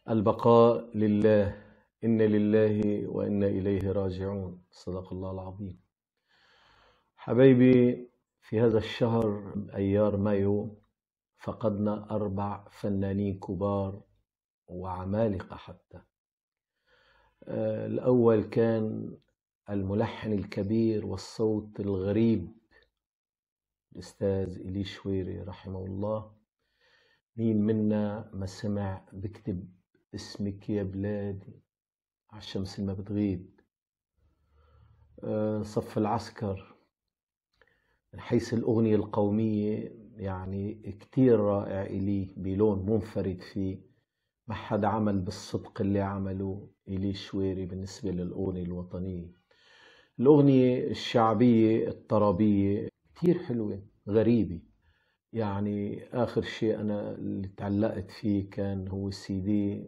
البقاء لله. إن لله وإنا إليه راجعون. صدق الله العظيم. حبايبي، في هذا الشهر أيار مايو فقدنا 4 فنانين كبار وعمالقة حتى. الأول كان الملحن الكبير والصوت الغريب الأستاذ إلي شويري رحمه الله. مين منا ما سمع بكتب اسمك يا بلادي عالشمس ما بتغيب. صف العسكر من حيث الأغنية القومية يعني كتير رائع إلي بلون منفرد فيه. ما حد عمل بالصدق اللي عمله إلي شويري بالنسبة للأغنية الوطنية. الأغنية الشعبية الطربية كتير حلوة غريبة. يعني آخر شيء أنا اللي تعلقت فيه كان هو السي دي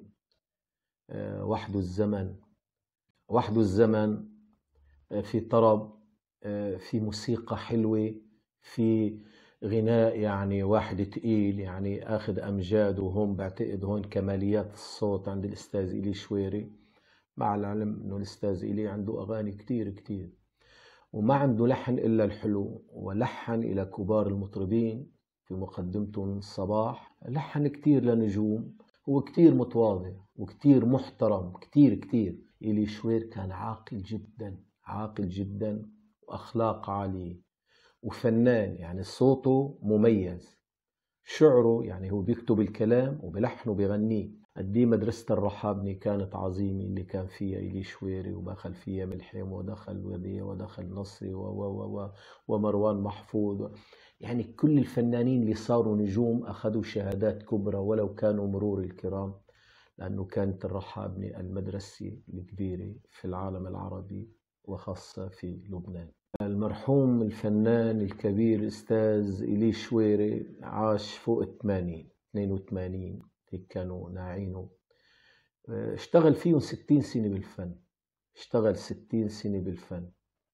وحده الزمن. وحده الزمن في طرب، في موسيقى حلوة، في غناء يعني واحد تقيل يعني اخذ امجاد. وهم بعتقد هون كماليات الصوت عند الاستاذ إلي شويري، مع العلم انه الاستاذ إلي عنده اغاني كتير كتير وما عنده لحن الا الحلو، ولحن الى كبار المطربين في مقدمتهم الصباح. لحن كتير لنجوم. هو كتير متواضع وكتير محترم كتير كتير. إلي شوير كان عاقل جدا، عاقل جدا، وأخلاق عالية، وفنان يعني صوته مميز. شعره يعني هو بيكتب الكلام وبلحنه وبيغنيه. قديه مدرسة الرحابني كانت عظيمة اللي كان فيها إلي شويري، ودخل فيها ملحم ودخل وديع ودخل نصري ومروان محفوظ. يعني كل الفنانين اللي صاروا نجوم أخذوا شهادات كبرى ولو كانوا مرور الكرام، لأنه كانت الرحابني المدرسة الكبيرة في العالم العربي وخاصة في لبنان. المرحوم الفنان الكبير الأستاذ إلي شويري عاش فوق 80 82 هيك كانوا ناعينه. اشتغل فيهم 60 سنة بالفن. اشتغل 60 سنة بالفن.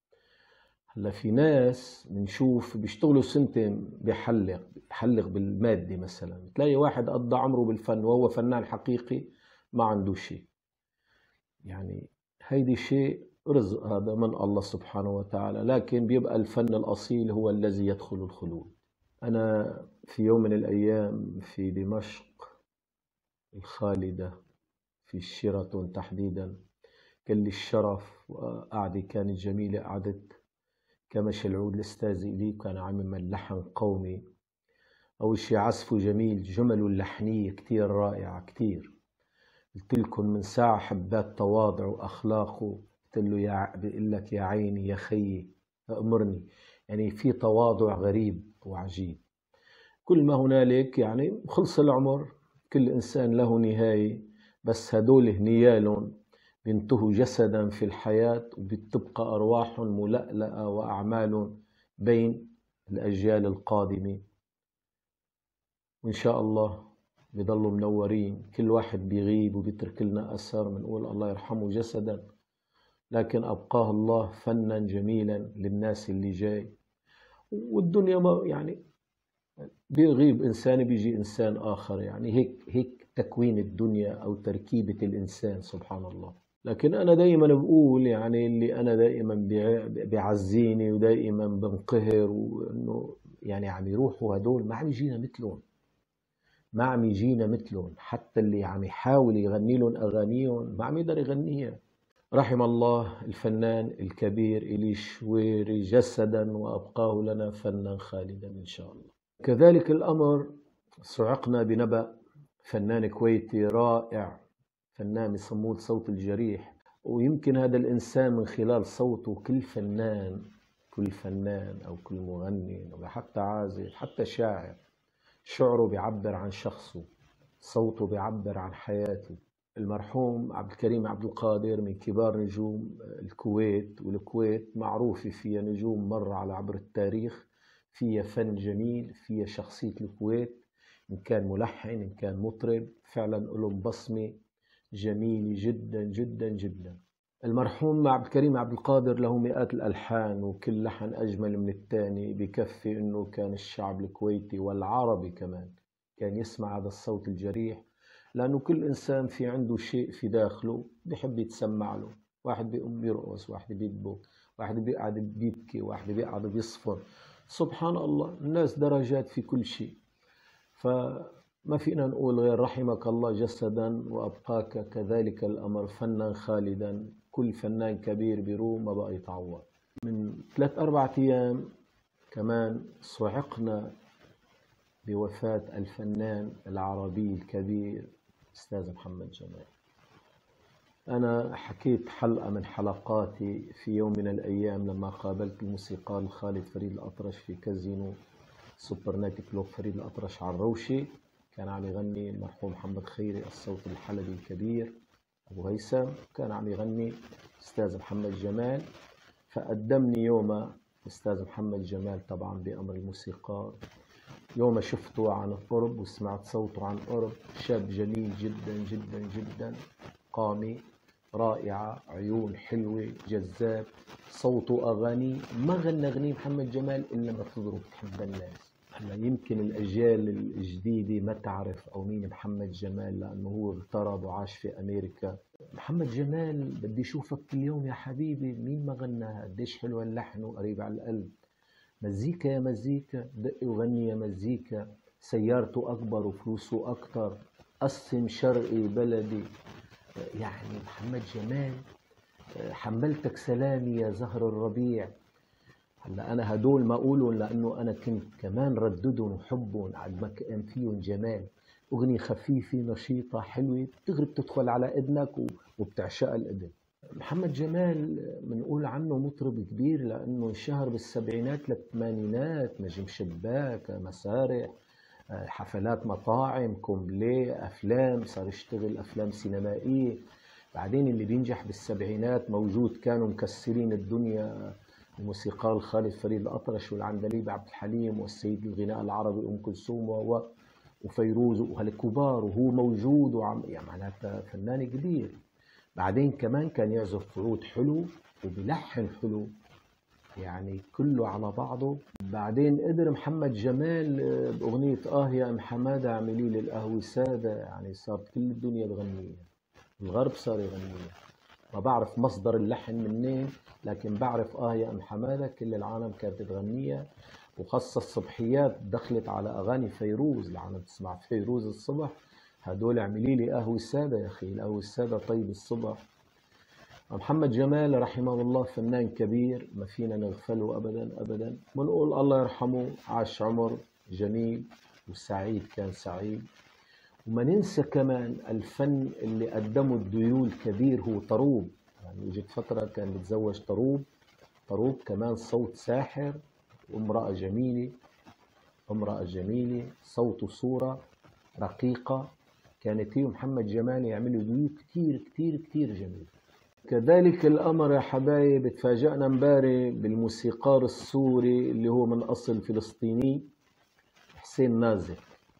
هلا في ناس بنشوف بيشتغلوا سنتين بيحلق بالمادة مثلا. تلاقي واحد قضى عمره بالفن وهو فنان حقيقي ما عنده شيء. يعني هيدي شيء رزق هذا من الله سبحانه وتعالى، لكن بيبقى الفن الأصيل هو الذي يدخل الخلود. أنا في يوم من الأيام في دمشق الخالدة في شيراتون تحديدا كان لي الشرف، وقعدة كانت جميلة. قعدت كمش العود الأستاذ إلي كان عامل من لحن قومي. أول شي عزفه جميل، جمله اللحنية كتير رائعة كتير. قلت لكم من ساعة حبات تواضعه وأخلاقه. قلت له بيقول لك يا عيني يا خيي أمرني. يعني في تواضع غريب وعجيب. كل ما هنالك يعني خلص العمر، كل إنسان له نهاية، بس هدول نيالهم بينتهوا جسدا في الحياة وبتبقى أرواحهم ملألأة وأعمالهم بين الأجيال القادمة. وإن شاء الله بيضلوا منورين. كل واحد بيغيب وبيترك لنا أثر بنقول الله يرحمه جسدا، لكن أبقاه الله فنا جميلا للناس اللي جاي. والدنيا ما يعني بيغيب إنسان بيجي إنسان آخر. يعني هيك تكوين الدنيا أو تركيبة الإنسان سبحان الله. لكن أنا دائما بقول يعني اللي أنا دائما بيعزيني ودائما بنقهر، وإنه يعني عم يروحوا هدول ما عم يجينا مثلهم. ما عم يجينا مثلهم. حتى اللي عم يحاول يغني لهم أغانيهم ما عم يقدر يغنيها. رحم الله الفنان الكبير إلي شويري جسدا وأبقاه لنا فنا خالدا إن شاء الله. كذلك الأمر صعقنا بنبأ فنان كويتي رائع، فنان يسموه صوت الجريح. ويمكن هذا الإنسان من خلال صوته كل فنان أو كل مغني أو حتى عازف حتى شاعر، شعره بيعبر عن شخصه، صوته بيعبر عن حياته. المرحوم عبد الكريم عبد القادر من كبار نجوم الكويت، والكويت معروفة فيها نجوم مر على عبر التاريخ، فيها فن جميل، فيها شخصية الكويت. إن كان ملحن إن كان مطرب فعلا لهم بصمة جميلة جدا جدا جدا. المرحوم عبد الكريم عبد القادر له مئات الألحان، وكل لحن أجمل من الثاني. بكفي إنه كان الشعب الكويتي والعربي كمان كان يسمع هذا الصوت الجريح لأنه كل إنسان في عنده شيء في داخله بيحب يتسمع له. واحد بيقوم بيرقص، واحد بيدبك، واحد بيقعد بيبكي، واحد بيقعد بيصفر. سبحان الله، الناس درجات في كل شيء. فما فينا نقول غير رحمك الله جسدا وأبقاك كذلك الأمر فنا خالدا. كل فنان كبير بيروم ما بقى يتعوض. من 3-4 أيام كمان صعقنا بوفاة الفنان العربي الكبير أستاذ محمد جمال. أنا حكيت حلقة من حلقاتي في يوم من الأيام لما قابلت الموسيقار الخالد فريد الأطرش في كازينو سوبر نايت كلوب فريد الأطرش على الروشي. كان عم يغني المرحوم محمد خيري الصوت الحلبي الكبير أبو هيثم، كان عم يغني أستاذ محمد جمال. فقدمني يوم أستاذ محمد جمال طبعا بأمر الموسيقار. يوم شفته عن قرب وسمعت صوته عن قرب، شاب جميل جدا جدا جدا، قامة رائعة، عيون حلوة، جذاب، صوته أغاني ما غنى أغنية محمد جمال إلا ما تضرب تحب الناس. هلا يمكن الأجيال الجديدة ما تعرف أو مين محمد جمال لأنه هو اغترب وعاش في أمريكا. محمد جمال بدي أشوفك كل يوم يا حبيبي، مين ما غناها؟ قديش حلوة اللحن وقريب على القلب. مزيكا يا مزيكا، دقي وغني يا مزيكا، سيارته أكبر وفلوسه أكتر، قسم شرقي بلدي. يعني محمد جمال حملتك سلامي يا زهر الربيع. هلا أنا هدول ما أقولهم لأنه أنا كنت كمان رددهم وحبهم عد ما كان فيهم جمال. أغنية خفيفة نشيطة حلوة بتغرب تدخل على إذنك وبتعشقها الإذن. محمد جمال بنقول عنه مطرب كبير لأنه انشهر بالسبعينات للثمانينات، نجم شباك، مسارح، حفلات مطاعم، كومبلي، أفلام، صار يشتغل أفلام سينمائية. بعدين اللي بينجح بالسبعينات موجود، كانوا مكسرين الدنيا، الموسيقار الخالد فريد الأطرش والعندليب عبد الحليم والسيد الغناء العربي أم كلثوم وفيروز وهالكبار، وهو موجود وعم يعني معناتها فنان كبير. بعدين كمان كان يعزف عود حلو وبلحن حلو، يعني كله على بعضه. بعدين قدر محمد جمال بأغنية يا أم حمادة اعملي لي القهوة سادة، يعني صارت كل الدنيا تغنيها، الغرب صار يغنيها. ما بعرف مصدر اللحن منين، لكن بعرف يا أم حمادة كل العالم كانت تغنيها. وخاصة الصبحيات دخلت على أغاني فيروز، اللي عم تسمع فيروز الصبح هدول اعملي لي قهوة سادة يا أخي، القهوة السادة طيب الصبح. محمد جمال رحمه الله فنان كبير ما فينا نغفله أبدا أبدا. بنقول الله يرحمه، عاش عمر جميل وسعيد، كان سعيد. وما ننسى كمان الفن اللي قدمه الديول كبير هو طروب. يعني وجد فترة كان بتزوج طروب. طروب كمان صوت ساحر، وامرأة جميلة، امرأة جميلة، صوت وصورة رقيقة. كانت هي محمد جمال يعملوا ديول كتير كتير كتير جميل. كذلك الأمر يا حبايب، تفاجأنا امبارح بالموسيقار السوري اللي هو من أصل فلسطيني، حسين نازك.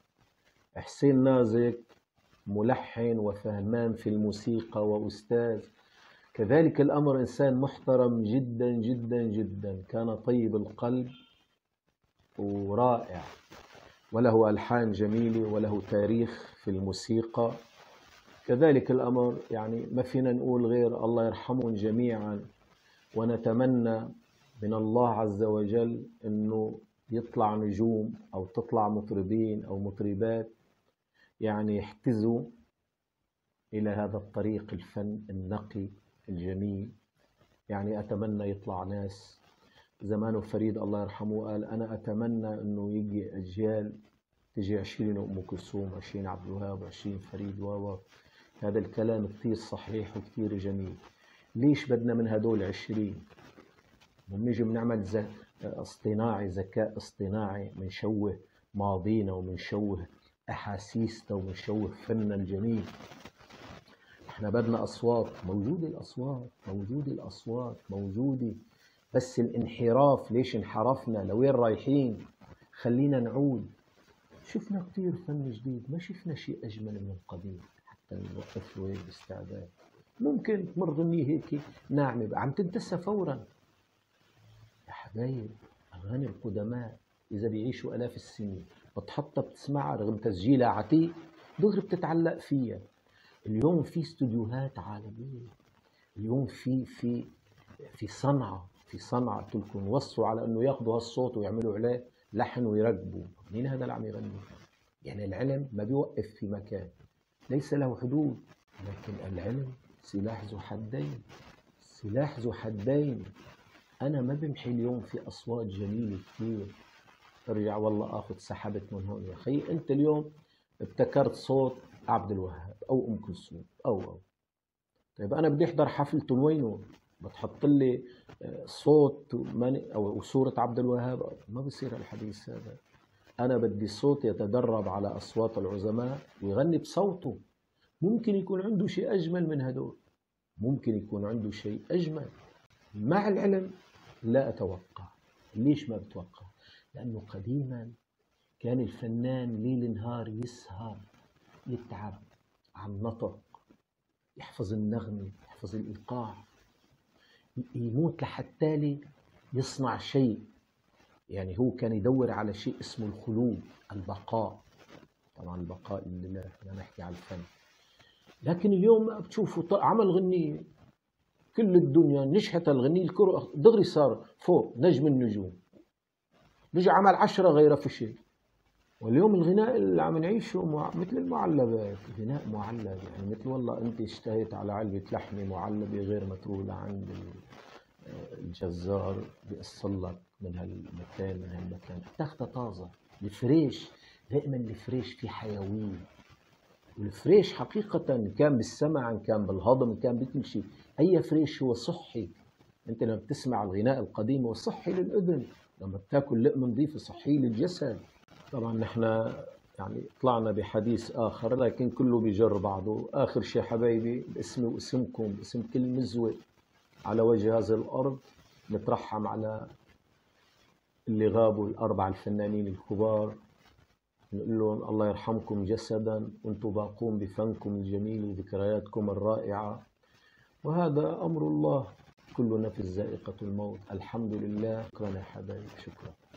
حسين نازك ملحن وفهمان في الموسيقى وأستاذ. كذلك الأمر إنسان محترم جدا جدا جدا، كان طيب القلب ورائع، وله ألحان جميلة وله تاريخ في الموسيقى. كذلك الأمر يعني ما فينا نقول غير الله يرحمهم جميعا، ونتمنى من الله عز وجل أنه يطلع نجوم أو تطلع مطربين أو مطربات يعني يحتزوا إلى هذا الطريق الفن النقي الجميل. يعني أتمنى يطلع ناس زمان فريد الله يرحمه قال أنا أتمنى أنه يجي أجيال تجي 20 أم كلثوم، 20 عبد الوهاب، 20 فريد هذا الكلام كثير صحيح وكثير جميل. ليش بدنا من هدول 20؟ ونيجي بنعمل اصطناعي، ذكاء اصطناعي، منشوه ماضينا ومنشوه أحاسيسنا ومنشوه فننا الجميل. احنا بدنا أصوات موجودة، الأصوات موجودة، الأصوات موجودة، بس الانحراف ليش انحرفنا؟ لوين رايحين؟ خلينا نعود. شفنا كتير فن جديد، ما شفنا شيء أجمل من القديم حتى نوقف له باستعداد. ممكن تمر ضمني هيك ناعمة عم تنتسى فورا. يا حبايب أغاني القدماء إذا بيعيشوا آلاف السنين بتحطها بتسمعها رغم تسجيلها عتيق، دغري بتتعلق فيها. اليوم في استوديوهات عالمية، اليوم في صنعة قلت لكم وصوا على انه ياخذوا هالصوت ويعملوا عليه لحن ويركبوا. مين هذا اللي عم يغني؟ يعني العلم ما بيوقف في مكان، ليس له حدود. لكن العلم سلاح ذو حدين، سلاح ذو حدين. انا ما بمحي اليوم في اصوات جميلة كثير، ارجع والله اخذ سحبت من هون. يا اخي انت اليوم ابتكرت صوت عبد الوهاب او ام كلثوم او طيب انا بدي احضر حفلتهم، وينه؟ بتحط لي صوت او صورة عبد الوهاب؟ ما بصير الحديث هذا. انا بدي صوت يتدرب على اصوات العظماء ويغني بصوته. ممكن يكون عنده شيء اجمل من هدول، ممكن يكون عنده شيء اجمل. مع العلم لا اتوقع. ليش ما بتوقع؟ لانه قديما كان الفنان ليل نهار يسهر، يتعب على النطق، يحفظ النغمة، يحفظ الإيقاع، يموت لحتى يصنع شيء. يعني هو كان يدور على شيء اسمه الخلود، البقاء. طبعا البقاء لله، لا نحكي على الفن. لكن اليوم بتشوفوا عمل غنية، كل الدنيا نجحت الغنية، الكرة دغري صار فوق نجم النجوم، رجع عمل 10 غيره فشل. واليوم الغناء اللي عم نعيشه مثل المعلبات، غناء معلب. يعني مثل والله انت اشتهيت على علبة لحمة معلبة غير متروله عند الجزار، بيقصل لك من هالمكان من هالمكان، بتاخدها طازة. الفريش دائما، الفريش في حيوية. والفريش حقيقة إن كان بالسمع، إن كان بالهضم، إن كان بكل شيء، أي فريش هو صحي. أنت لما بتسمع الغناء القديم هو صحي للأذن، لما بتاكل لقمة نظيفة صحي للجسد. طبعا نحن يعني طلعنا بحديث آخر، لكن كله بيجر بعضه. آخر شيء حبايبي، باسمي واسمكم، باسم كل مزوة على وجه هذه الأرض، نترحم على اللي غابوا، الأربعة الفنانين الكبار. نقول لهم الله يرحمكم جسدا، وانتم باقون بفنكم الجميل وذكرياتكم الرائعة. وهذا أمر الله، كل نفس ذائقة الموت. الحمد لله. شكرا يا حبايبي، شكرا.